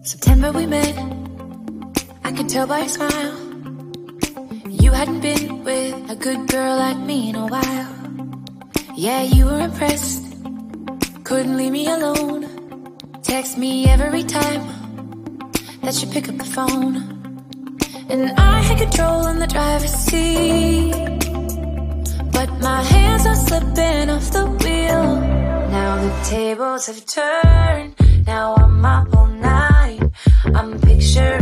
September we met, I could tell by your smile. You hadn't been with a good girl like me in a while. Yeah, you were impressed, couldn't leave me alone. Text me every time that you pick up the phone. And I had control in the driver's seat, but my hands are slipping off the wheel. Now the tables have turned, now I'm up all night. I'm picturing